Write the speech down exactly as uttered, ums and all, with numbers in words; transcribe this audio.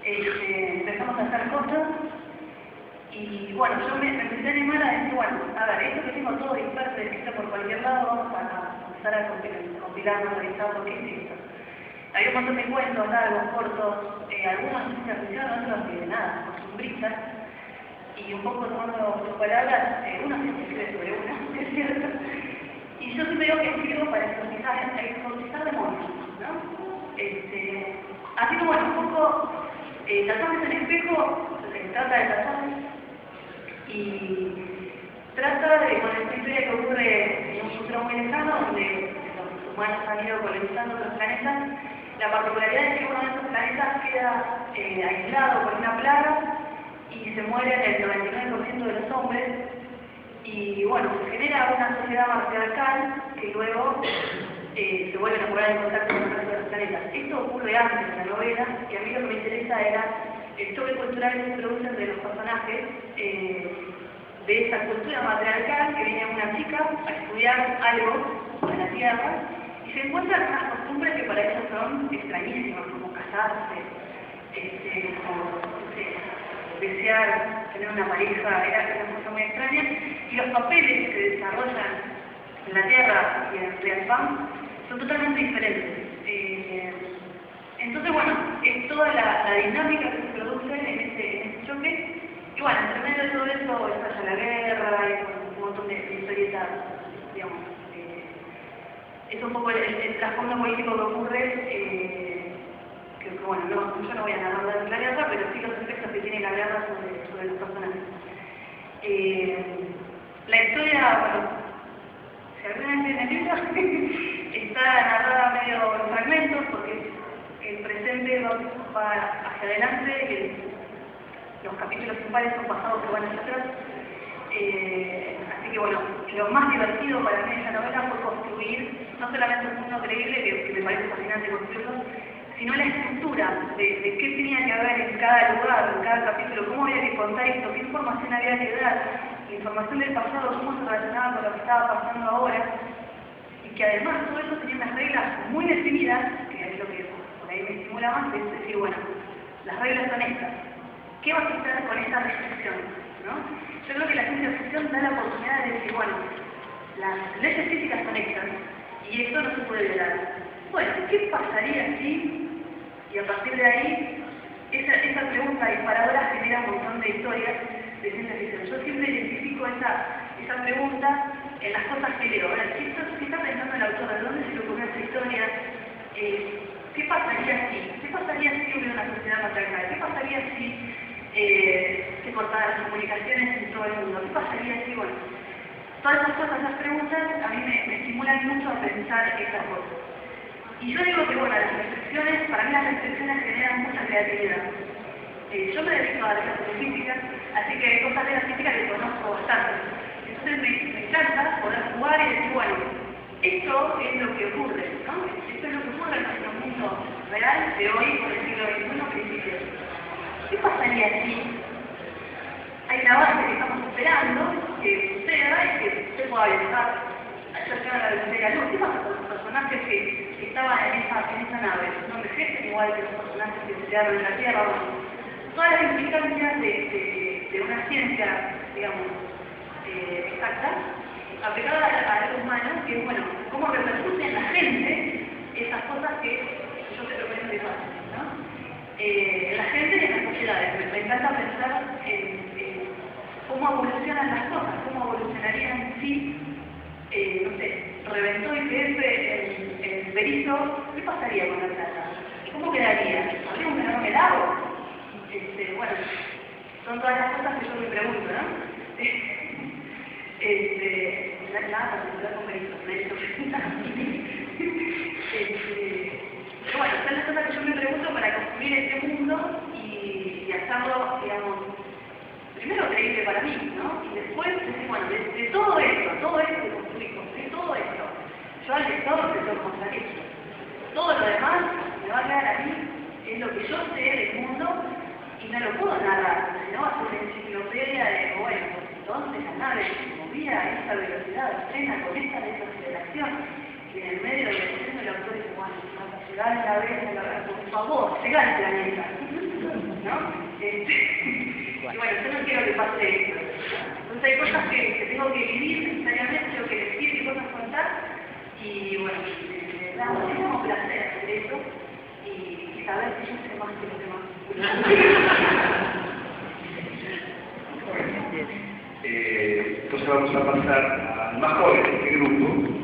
este, empezamos a hacer cosas y bueno, yo me, me empecé a animar a decir, bueno, a ver, esto que tengo todo disperso y escrito por cualquier lado, vamos a empezar a compilar, analizar por qué es esto. Hay un montón de cuentos largos, cortos, eh, algunos de ciencia ficción, otros de nada, costumbristas, y un poco tomando sus palabras, eh, uno siempre escribe sobre uno, es cierto, y yo siempre digo que escribo para exorcizar, exorcizar demonios, ¿no? Este, así que bueno, un poco, eh, Tazones en espejo, se trata de Tazones, y trata de, con esta historia que ocurre en un futuro muy lejano, donde los humanos han ido colonizando otros planetas. La particularidad es que uno de esos planetas queda eh, aislado por una plaga y se mueren el noventa y nueve por ciento de los hombres. Y bueno, se genera una sociedad matriarcal que luego eh, se vuelven a poner en contacto con el resto de los planetas. Esto ocurre antes de la novela, y a mí lo que me interesa era el choque cultural que se produce entre los personajes eh, de esa cultura matriarcal, que viene una chica a estudiar algo en la Tierra y se encuentran unas costumbres que para ellos son extrañísimas, como casarse, este, como no sé, desear tener una pareja, era una cosa muy extraña, y los papeles que se desarrollan en la Tierra y en Realfam son totalmente diferentes. Eh, entonces, bueno, es toda la, la dinámica que se produce en este, en este choque. Y bueno, entre medio de todo eso estalla la guerra, y un montón de, de historietas, digamos. Eh, es un poco el, el trasfondo político que ocurre, eh, que, que bueno, no, yo no voy a narrar la guerra, pero sí los efectos que tiene la guerra sobre, sobre los personajes. Eh, la historia, bueno, si alguna vez en el libro, está narrada medio en fragmentos, porque el presente va hacia adelante, el, los capítulos principales son pasados que van hacia atrás. Eh, así que bueno, lo más divertido para mí en la novela fue construir no solamente un mundo creíble, que, que me parece fascinante construirlo, sino la estructura de, de qué tenía que haber en cada lugar, en cada capítulo, cómo había que contar esto, qué información había que dar, la información del pasado, cómo se relacionaba con lo que estaba pasando ahora, y que además todo eso tenía unas reglas muy definidas, que es lo que por ahí me estimula más, es decir, bueno, las reglas son estas. ¿Qué va a hacer con esta restricción? ¿No? Yo creo que la ciencia ficción da la oportunidad de decir, bueno, las leyes físicas son estas y esto no se puede violar. Bueno, ¿qué pasaría si? Y a partir de ahí, esa, esa pregunta disparadora genera un montón de historias de ciencia ficción. Yo siempre identifico esa, esa pregunta en las cosas que leo. Ahora, ¿qué está, qué está pensando el autor? ¿De dónde se le ocurrió esta historia? Eh, ¿Qué pasaría si? ¿Qué pasaría si hubiera una sociedad matriarcal? ¿Qué pasaría si Eh, se cortaran las comunicaciones en todo el mundo? ¿Qué pasaría si, bueno, todas esas cosas, esas preguntas, a mí me, me estimulan mucho a pensar esas cosas? Y yo digo que, bueno, las reflexiones, para mí las reflexiones generan mucha creatividad. Eh, yo me dedico a la física, así que hay cosas de la física que conozco bastante. Entonces me, me encanta poder jugar y decir, bueno, esto es lo que ocurre, ¿no? Esto es lo que ocurre en nuestro mundo real de hoy, por el siglo veintiuno, principios. ¿Qué pasaría si hay un avance que estamos esperando que suceda y que usted pueda viajar allá a la velocidad de la luz? ¿Qué pasa con los personajes que, que estaban en esa, en esa nave? ¿No envejecen igual que los personajes que se quedaron en la Tierra? Bueno, todas las implicancias de, de, de una ciencia, digamos, eh, exacta, aplicada al ser humano, que es, bueno, cómo repercute en la gente esas cosas que yo te propongo que pasen, ¿no? Eh, en la gente y en las sociedades. Me, me encanta pensar en, en cómo evolucionan las cosas, cómo evolucionarían si, eh, no sé, reventó I P F el, el berizo, ¿qué pasaría con la plata? ¿Cómo quedaría? ¿Habría un enorme lago? Este, bueno, son todas las cosas que yo me pregunto, ¿no? Este, nada particular con berizo, berizo. este, Pero bueno, son las cosas que yo me pregunto para construir este mundo y, y hacerlo, digamos, primero creíble para mí, ¿no? Y después decir, bueno, de, de todo esto, todo esto que construimos, de todo esto, yo al lector le tengo que mostrar esto. Todo lo demás me va a quedar a mí, es lo que yo sé del mundo y no lo puedo narrar, si no va a ser una enciclopedia de, bueno, entonces la nave se movía a esta velocidad extrema con esta desaceleración. Y en el medio de la el autor dice, bueno, llegar a la vez, por favor, llegar al planeta. ¿no? Este, y bueno, yo no quiero que pase esto. Entonces hay cosas que, que tengo que vivir necesariamente, tengo que decir qué cosas contar, y bueno, me da muchísimo placer hacer eso, y, y saber que yo sé más que los demás. Eh, entonces vamos a pasar al más joven de este grupo,